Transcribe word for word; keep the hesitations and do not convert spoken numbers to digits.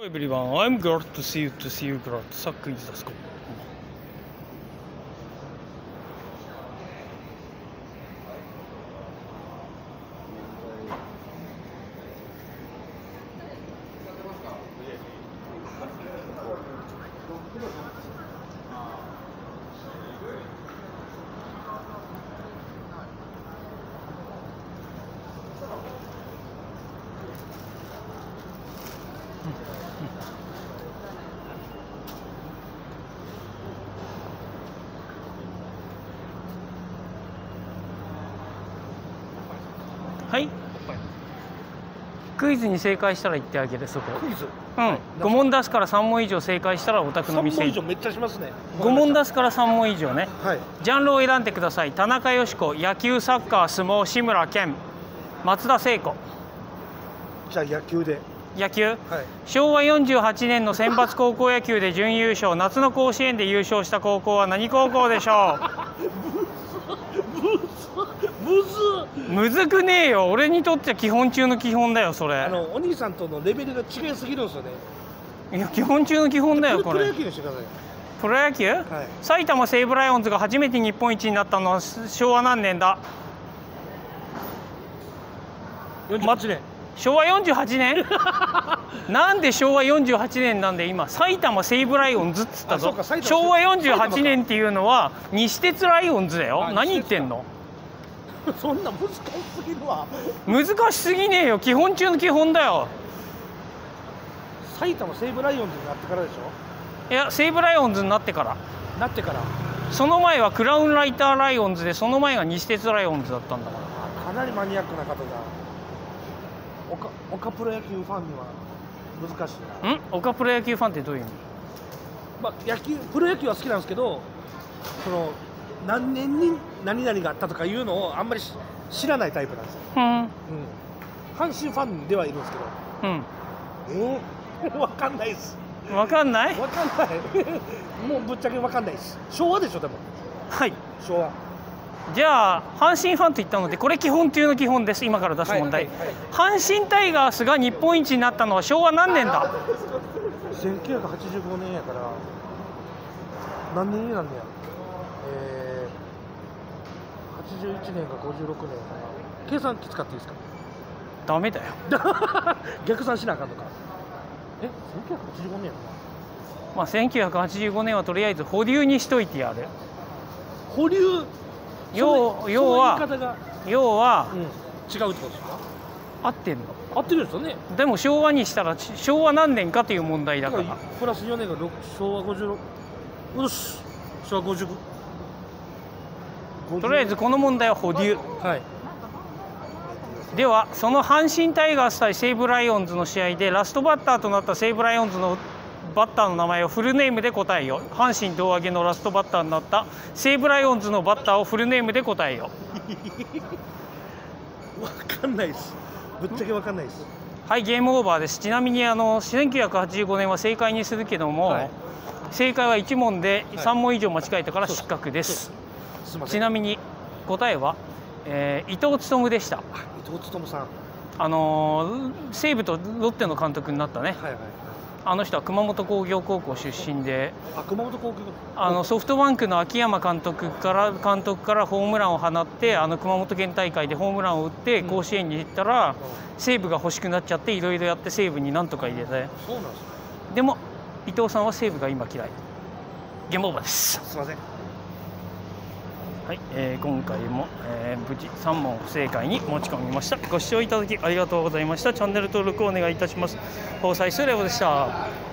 Everyone, I'm glad to see you to see you glad. さあクイズ出すか。はい。クイズに正解したら言ってあげる。そこ。 クイズ。 うん。ご問出すからさん問以上正解したらお宅の店。 さん問以上めっちゃしますね。 ご問出すからさん問以上ね。 はい。 ジャンルを選んでください。田中佳子、野球、サッカー、相撲、志村けん、松田聖子。 じゃあ野球で。 野球、はい、 し昭和よんじゅうはちねんの選抜高校野球で準優勝、夏の甲子園で優勝した高校は何高校でしょう。むずむずくねえよ。俺にとっては基本中の基本だよそれ。 あのお兄さんとのレベルが違いすぎるんですよね。 いや基本中の基本だよこれ。 プロ野球にしてください。 プロ野球、はい、埼玉西武ライオンズが初めて日本一になったのは昭和何年だ。 よんじゅうはちねん。 昭和よんじゅうはちねんなんで昭和よんじゅうはちねんなんで今埼玉西武ライオンズっつったぞ。昭和よんじゅうはちねんっていうのは西鉄ライオンズだよ。何言ってんのそんな難しすぎるわ。 難しすぎねえよ。基本中の基本だよ。 埼玉西武ライオンズになってからでしょ。 いや西武ライオンズになってからなってからその前はクラウンライターライオンズでその前が西鉄ライオンズだったんだから。かなりマニアックな方だ。岡, 岡プロ野球ファンには難しいな。 ん岡プロ野球ファンってどういう意味？ まあ野球プロ野球は好きなんですけど、その何年に何々があったとかいうのをあんまり知らないタイプなんですよ。 うん、うん、 阪神ファンではいるんですけど、うん、ええー、分かんないです。 分かんない？ 分かんないもうぶっちゃけ分かんないです。昭和でしょでも。 はい。 昭和。 じゃあ阪神ファンと言ったのでこれ基本中の基本です。今から出す問題、はいはいはい、阪神タイガースが日本一になったのは昭和何年だ？ せんきゅうひゃくはちじゅうごねんやから何年になんねや、えー、はちじゅういちねんかごじゅうろくねんやから計算機使っていいですか？ ダメだよ逆算しなあかんのか。えせんきゅうひゃくはちじゅうごねんやな。 まあせんきゅうひゃくはちじゅうごねんはとりあえず保留にしといてやる。 保留要, 要は要は、 うん、違うってことですか？合ってんの？合ってるんですよね。 でも昭和にしたら昭和何年かという問題だから。 プラスよねんが昭和ごじゅうろく。よし昭和ごじゅうご。 とりあえずこの問題は保留。 はい。 ではその阪神タイガース対西武ライオンズの試合でラストバッターとなった西武ライオンズのバッターの名前をフルネームで答えよ。阪神胴上げのラストバッターになった西武ライオンズのバッターをフルネームで答えよ。 わかんないです。ぶっちゃけわかんないです。 はい、ゲームオーバーです。ちなみにあのせんきゅうひゃくはちじゅうごねんは正解にするけども、はい、正解はいち問でさん問以上間違えたから失格です。はい、ちなみに答えは、えー、伊藤勉でした。 伊藤勉さん。あのー、西武とロッテの監督になったね。はいはい。あの人は熊本工業高校出身で、 あ熊本工業あのソフトバンクの秋山監督から監督からホームランを放ってあの熊本県大会でホームランを打って甲子園に行ったら、うん、西武が欲しくなっちゃっていろいろやって西武になんとか入れて、 そうなんですね。 でも伊藤さんは西武が今嫌い。ゲームオーバーです。 すいません。 はい、えー、今回も、えー、無事さん問不正解に持ち込みました。ご視聴いただきありがとうございました。チャンネル登録をお願いいたします。防災スレボでした。